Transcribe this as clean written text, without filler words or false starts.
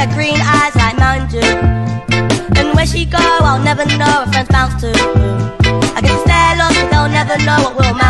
got green eyes like Mountain Dew. And where she go, I'll never know, her friends bounce too. I get to stay lost, but they'll never know what will matter.